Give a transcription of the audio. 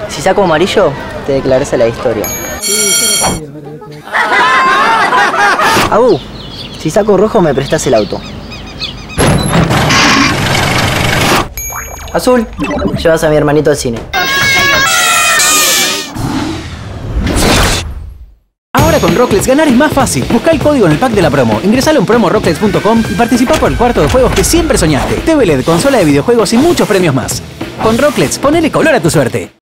Si saco amarillo, te declarás a la historia. Abu, si saco rojo me prestás el auto. Azul, llevas a mi hermanito al cine. Ahora con Rocklets ganar es más fácil. Busca el código en el pack de la promo, ingresalo en promorocklets.com y participa por el cuarto de juegos que siempre soñaste. TV LED, consola de videojuegos y muchos premios más. Con Rocklets, ponele color a tu suerte.